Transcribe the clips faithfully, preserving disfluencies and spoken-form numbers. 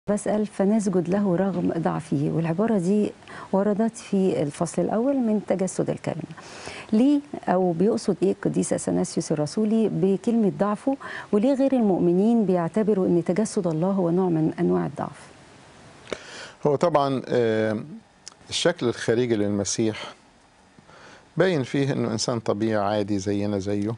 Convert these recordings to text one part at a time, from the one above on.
بسأل فنسجد له رغم ضعفه، والعبارة دي وردت في الفصل الأول من تجسد الكلمة. ليه أو بيقصد إيه القديس أثناسيوس الرسولي بكلمة ضعفه، وليه غير المؤمنين بيعتبروا أن تجسد الله هو نوع من أنواع الضعف؟ هو طبعا الشكل الخارجي للمسيح باين فيه أنه إنسان طبيعي عادي زينا زيه،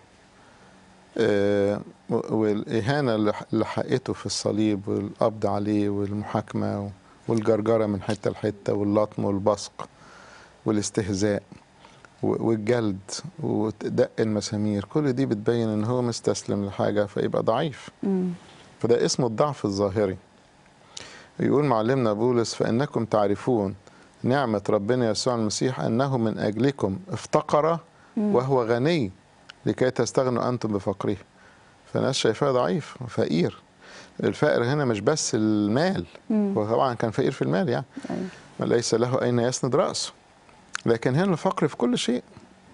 والإهانة اللي حقته في الصليب والقبض عليه والمحاكمة والجرجرة من حتة لحتة واللطم والبصق والاستهزاء والجلد ودق المسامير، كل دي بتبين ان هو مستسلم لحاجة فيبقى ضعيف. مم. فده اسمه الضعف الظاهري. يقول معلمنا بولس: فإنكم تعرفون نعمة ربنا يسوع المسيح أنه من أجلكم افتقر وهو غني لكي تستغنوا أنتم بفقره. فالناس شايفاه ضعيف وفقير. الفقر هنا مش بس المال، هو طبعا كان فقير في المال يعني، أيوة. ليس له أين يسند رأسه، لكن هنا الفقر في كل شيء.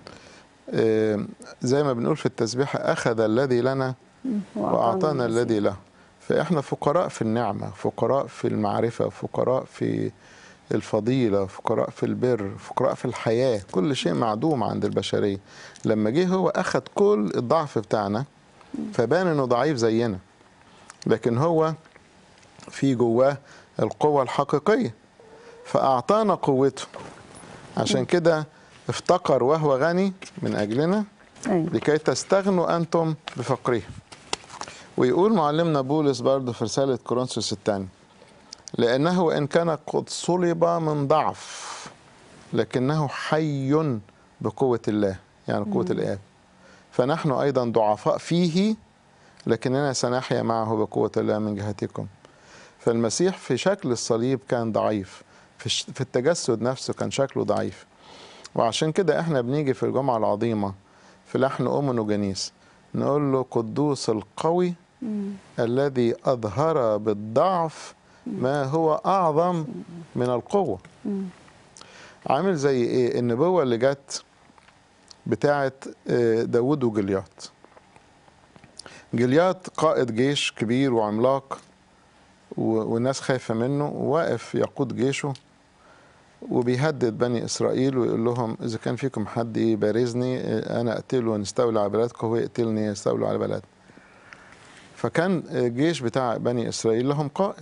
زي ما بنقول في التسبيحة: أخذ الذي لنا وأعطانا الذي له. فإحنا فقراء في النعمة، فقراء في المعرفة، فقراء في الفضيلة، فقراء في البر، فقراء في الحياة. كل شيء معدوم عند البشرية. لما جه هو أخذ كل الضعف بتاعنا فبان إنه ضعيف زينا، لكن هو في جواه القوة الحقيقية فأعطانا قوته. عشان كده افتقر وهو غني من أجلنا لكي تستغنوا أنتم بفقره. ويقول معلمنا بولس برضه في رسالة كورنثوس الثانية: لأنه إن كان قد صلب من ضعف لكنه حي بقوة الله، يعني قوة الآب، فنحن أيضا ضعفاء فيه لكننا سنحيا معه بقوة الله من جهتكم. فالمسيح في شكل الصليب كان ضعيف، في التجسد نفسه كان شكله ضعيف. وعشان كده احنا بنيجي في الجمعة العظيمة في لحن أومونوجينيس نقول له: قدوس القوي مم. الذي أظهر بالضعف ما هو أعظم من القوة. مم. عامل زي إيه؟ النبوة اللي جت بتاعت داود وجليات. جليات قائد جيش كبير وعملاق والناس خايفة منه، وواقف يقود جيشه وبيهدد بني إسرائيل ويقول لهم: إذا كان فيكم حد يبارزني أنا أقتله ونستولي على بلدكم، هو يقتلني يستولي على بلد. فكان الجيش بتاع بني إسرائيل لهم قائد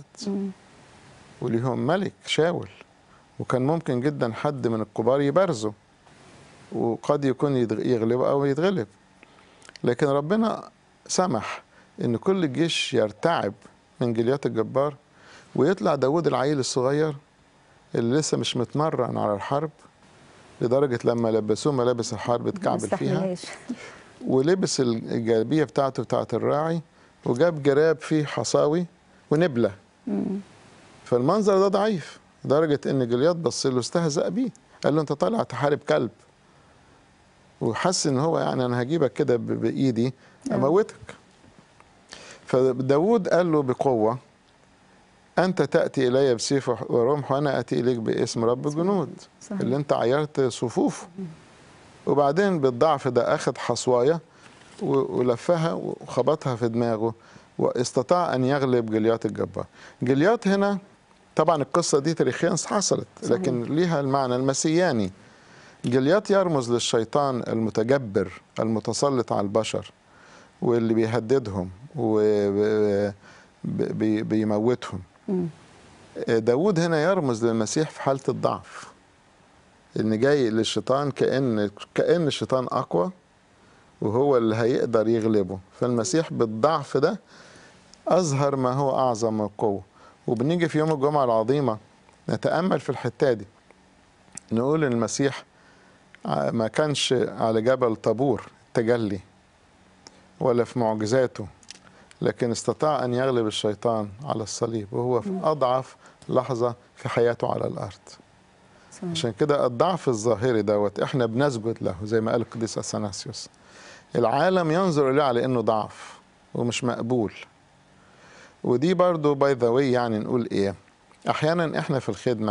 وليهم ملك شاول، وكان ممكن جدا حد من الكبار يبارزه وقد يكون يغلب أو يتغلب، لكن ربنا سمح إن كل الجيش يرتعب من جليات الجبار، ويطلع داود العيل الصغير اللي لسه مش متمرن على الحرب، لدرجة لما لبسوه ملابس الحرب اتكعبل فيها، ولبس الجلابية بتاعته بتاعت الراعي، وجاب جراب فيه حصاوي ونبلة. فالمنظر ده ضعيف، لدرجة ان جليات بص له استهزأ بيه، قال له: انت طالع تحارب كلب. وحس ان هو يعني انا هجيبك كده بايدي اموتك. فداود قال له بقوة: أنت تأتي إلي بسيف ورمح وأنا أتي إليك باسم رب الجنود. صحيح. اللي أنت عيرت صفوفه. وبعدين بالضعف ده أخذ حصواية ولفها وخبطها في دماغه، واستطاع أن يغلب جليات الجبار. جليات هنا طبعا القصة دي تاريخيا حصلت، لكن ليها المعنى المسياني. جليات يرمز للشيطان المتجبر المتسلط على البشر واللي بيهددهم وبيموتهم. داود هنا يرمز للمسيح في حالة الضعف، ان جاي للشيطان كأن كأن الشيطان اقوى وهو اللي هيقدر يغلبه. فالمسيح بالضعف ده اظهر ما هو اعظم من القوة. وبنيجي في يوم الجمعة العظيمة نتأمل في الحتة دي، نقول ان المسيح ما كانش على جبل طابور تجلي ولا في معجزاته، لكن استطاع أن يغلب الشيطان على الصليب وهو في أضعف لحظة في حياته على الأرض. صحيح. عشان كده الضعف الظاهري دوت إحنا بنسجد له زي ما قال القديس أثناسيوس. العالم ينظر إليه على إنه ضعف ومش مقبول. ودي برضو باي ذا واي يعني نقول إيه، أحيانا إحنا في الخدمة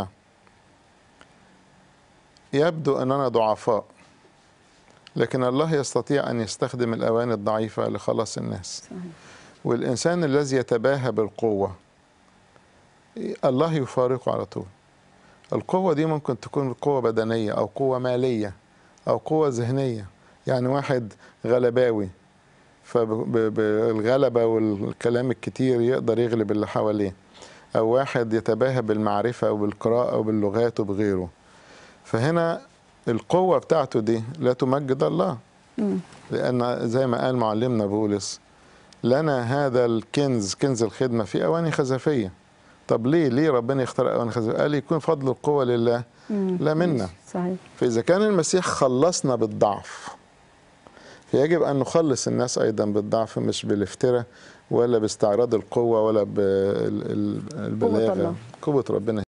يبدو أننا ضعفاء، لكن الله يستطيع أن يستخدم الأواني الضعيفة لخلاص الناس. صحيح. والإنسان الذي يتباهى بالقوة الله يفارقه على طول. القوة دي ممكن تكون قوة بدنية أو قوة مالية أو قوة ذهنية. يعني واحد غلباوي فبالغلبة والكلام الكتير يقدر يغلب اللي حواليه، أو واحد يتباهى بالمعرفة وبالقراءة وباللغات وبغيره، فهنا القوة بتاعته دي لا تمجد الله. لأن زي ما قال معلمنا بولس لنا هذا الكنز، كنز الخدمة في أواني خزفية. طب ليه ليه ربنا يختار أواني خزفية؟ قال يكون فضل القوة لله لا منا. صحيح. فإذا كان المسيح خلصنا بالضعف، فيجب أن نخلص الناس أيضا بالضعف، مش بالافتراء ولا باستعراض القوة ولا بالبلاغة. قوة ربنا.